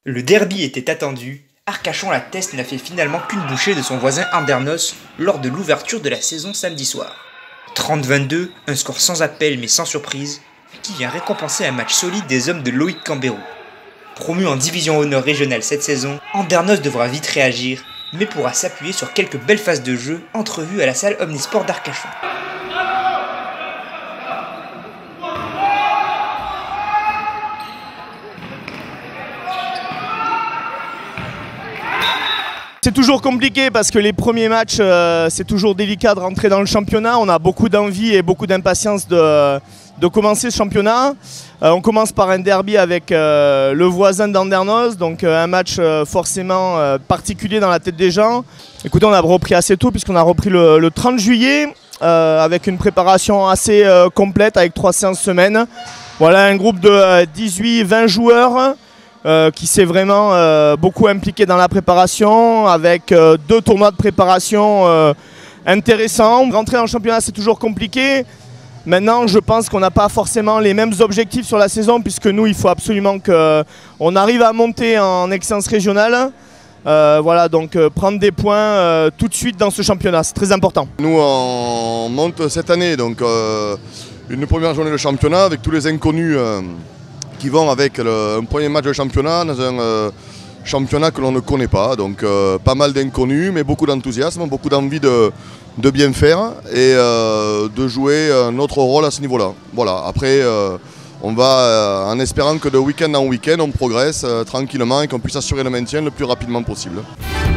Le derby était attendu, Arcachon-la-Teste n'a fait finalement qu'une bouchée de son voisin Andernos lors de l'ouverture de la saison samedi soir. 30-22, un score sans appel mais sans surprise, qui vient récompenser un match solide des hommes de Loïc Cambérou. Promu en division honneur régionale cette saison, Andernos devra vite réagir, mais pourra s'appuyer sur quelques belles phases de jeu entrevues à la salle Omnisport d'Arcachon. C'est toujours compliqué parce que les premiers matchs, c'est toujours délicat de rentrer dans le championnat. On a beaucoup d'envie et beaucoup d'impatience de commencer ce championnat. On commence par un derby avec le voisin d'Andernos, donc un match forcément particulier dans la tête des gens. Écoutez, on a repris assez tôt puisqu'on a repris le 30 juillet avec une préparation assez complète avec 3 séances semaine. Voilà un groupe de 18-20 joueurs. Qui s'est vraiment beaucoup impliqué dans la préparation avec 2 tournois de préparation intéressants. Rentrer dans le championnat, c'est toujours compliqué. Maintenant, je pense qu'on n'a pas forcément les mêmes objectifs sur la saison puisque nous, il faut absolument qu'on arrive à monter en excellence régionale. Voilà, donc prendre des points tout de suite dans ce championnat, c'est très important. Nous, on monte cette année, donc une première journée de championnat avec tous les inconnus qui vont avec un premier match de championnat dans un championnat que l'on ne connaît pas. Donc pas mal d'inconnus, mais beaucoup d'enthousiasme, beaucoup d'envie de bien faire et de jouer notre rôle à ce niveau-là. Voilà. Après, on va en espérant que de week-end en week-end, on progresse tranquillement et qu'on puisse assurer le maintien le plus rapidement possible.